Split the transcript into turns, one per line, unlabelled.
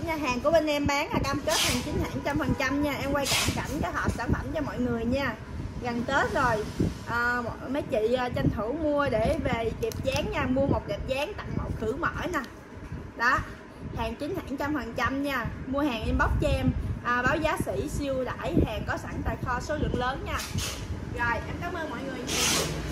nha. Hàng của bên em bán là cam kết hàng chính hãng 100% nha. Em quay cận cảnh cái hộp sản phẩm cho mọi người nha. Gần Tết rồi, mấy chị tranh thủ mua để về kịp dán nha. Mua một kẹp dán tặng một khử mỡ nè. Đó, hàng chính hãng 100% nha. Mua hàng inbox cho em, báo giá sỉ siêu đãi, hàng có sẵn tại kho số lượng lớn nha. Rồi, em cảm ơn mọi người.